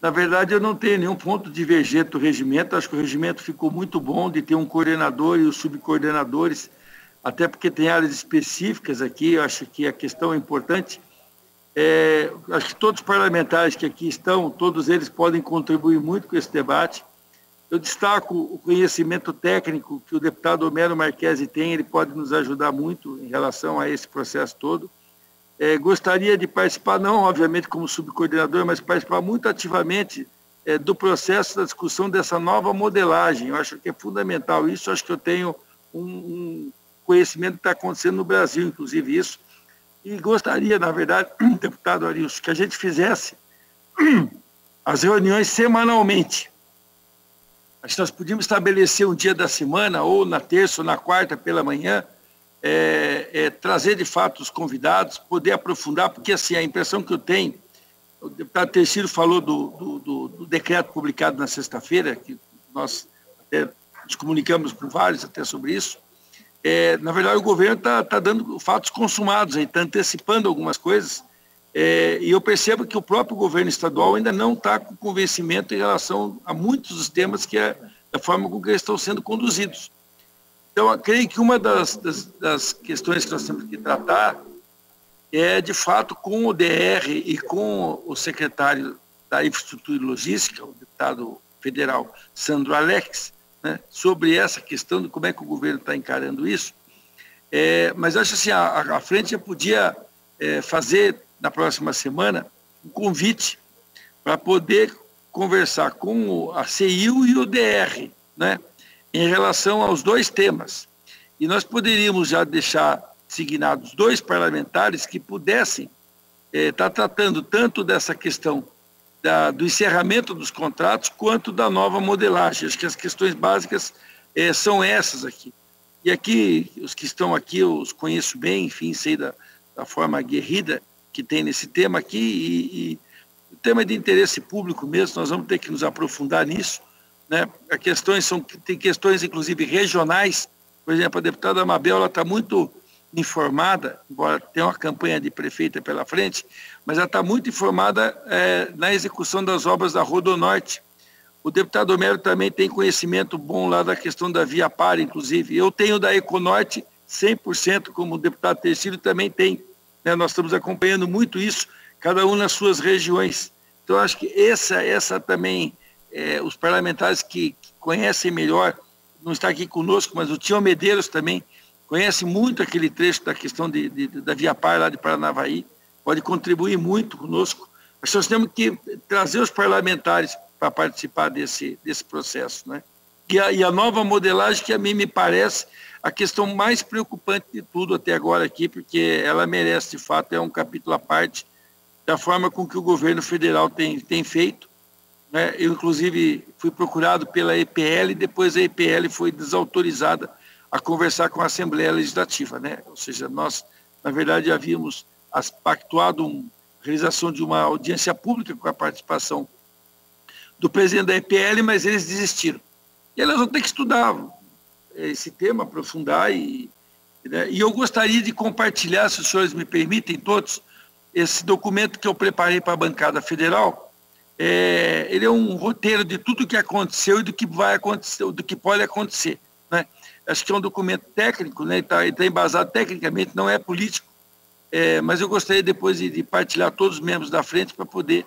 Na verdade, eu não tenho nenhum ponto divergente do regimento. Acho que o regimento ficou muito bom de ter um coordenador e os subcoordenadores, até porque tem áreas específicas aqui. Eu acho que a questão é importante. Acho que todos os parlamentares que aqui estão, todos eles podem contribuir muito com esse debate. Eu destaco o conhecimento técnico que o deputado Homero Marchesi tem, ele pode nos ajudar muito em relação a esse processo todo. Gostaria de participar, não obviamente como subcoordenador, mas participar muito ativamente do processo da discussão dessa nova modelagem. Eu acho que é fundamental isso. Acho que eu tenho um conhecimento que está acontecendo no Brasil, inclusive isso. E gostaria, na verdade, deputado Arilson, que a gente fizesse as reuniões semanalmente. Acho que nós podíamos estabelecer um dia da semana, ou na terça ou na quarta pela manhã, trazer de fato os convidados, poder aprofundar, porque assim, a impressão que eu tenho, o deputado Teixeira falou do decreto publicado na sexta-feira, que nós até nos comunicamos com vários até sobre isso. Na verdade, o governo está dando fatos consumados, está antecipando algumas coisas, e eu percebo que o próprio governo estadual ainda não está com convencimento em relação a muitos dos temas que é da forma com que eles estão sendo conduzidos. Então, eu creio que uma das questões que nós temos que tratar é, de fato, com o DR e com o secretário da Infraestrutura e Logística, o deputado federal Sandro Alex, né, sobre essa questão de como é que o governo está encarando isso. Mas acho assim, a frente já podia fazer, na próxima semana, um convite para poder conversar com a CIU e o DR, né, em relação aos dois temas. E nós poderíamos já deixar designados dois parlamentares que pudessem estar tratando tanto dessa questão do encerramento dos contratos quanto da nova modelagem. Acho que as questões básicas são essas aqui. E aqui, os que estão aqui, eu os conheço bem, enfim, sei da forma aguerrida que tem nesse tema aqui, e o tema é de interesse público mesmo, nós vamos ter que nos aprofundar nisso, né? Tem questões, inclusive, regionais. Por exemplo, a deputada Mabel, ela está muito informada, embora tenha uma campanha de prefeita pela frente, mas ela está muito informada na execução das obras da Rodonorte. O deputado Homero também tem conhecimento bom lá da questão da Via Par, inclusive. Eu tenho da Econorte 100%, como o deputado Teixeira também tem, né? Nós estamos acompanhando muito isso, cada um nas suas regiões. Então, acho que essa também, os parlamentares que conhecem melhor, não está aqui conosco, mas o Tião Medeiros também conhece muito aquele trecho da questão da Via Par lá de Paranavaí, pode contribuir muito conosco. Acho que nós temos que trazer os parlamentares para participar desse processo, né? E a nova modelagem, que a mim me parece a questão mais preocupante de tudo até agora aqui, porque ela merece, de fato, um capítulo à parte da forma com que o governo federal tem feito, né? Eu, inclusive, fui procurado pela EPL e depois a EPL foi desautorizada a conversar com a Assembleia Legislativa, né? Ou seja, nós, na verdade, havíamos pactuado a realização de uma audiência pública com a participação do presidente da EPL, mas eles desistiram. E elas vão ter que estudar esse tema, aprofundar, né? E eu gostaria de compartilhar, se os senhores me permitem, todos, esse documento que eu preparei para a bancada federal. Ele é um roteiro de tudo o que aconteceu e do que vai acontecer, do que pode acontecer, né? Acho que é um documento técnico, né? Está embasado tecnicamente, não é político, mas eu gostaria depois de partilhar todos os membros da frente para poder,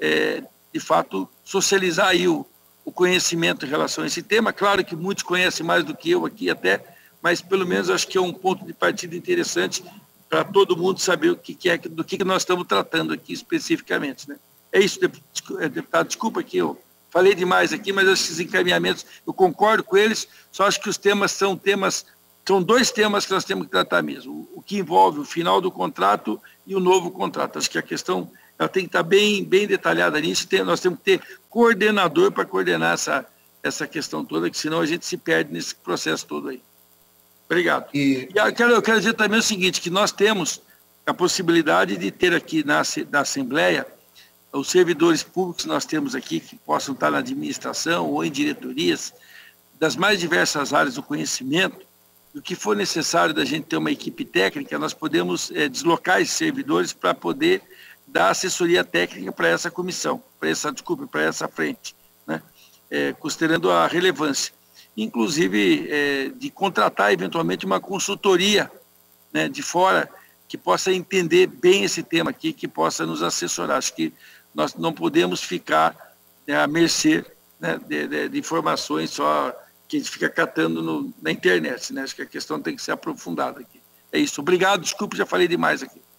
de fato, socializar aí o conhecimento em relação a esse tema. Claro que muitos conhecem mais do que eu aqui até, mas pelo menos acho que é um ponto de partida interessante para todo mundo saber do que nós estamos tratando aqui especificamente, né? É isso, deputado, desculpa que eu falei demais aqui, mas esses encaminhamentos, eu concordo com eles, só acho que os temas são dois temas que nós temos que tratar mesmo, o que envolve o final do contrato e o novo contrato. Acho que a questão ela tem que estar bem detalhada nisso, nós temos que ter coordenador para coordenar essa questão toda, que senão a gente se perde nesse processo todo aí. Obrigado. E eu quero dizer também o seguinte, que nós temos a possibilidade de ter aqui na Assembleia os servidores públicos que nós temos aqui, que possam estar na administração ou em diretorias, das mais diversas áreas do conhecimento. O que for necessário da gente ter uma equipe técnica, nós podemos deslocar esses servidores para poder da assessoria técnica para essa comissão, para essa frente, né? Considerando a relevância. Inclusive, de contratar eventualmente uma consultoria, né, de fora, que possa entender bem esse tema aqui, que possa nos assessorar. Acho que nós não podemos ficar, né, à mercê, né, de informações só que a gente fica catando na internet, né? Acho que a questão tem que ser aprofundada aqui. É isso. Obrigado, desculpe, já falei demais aqui.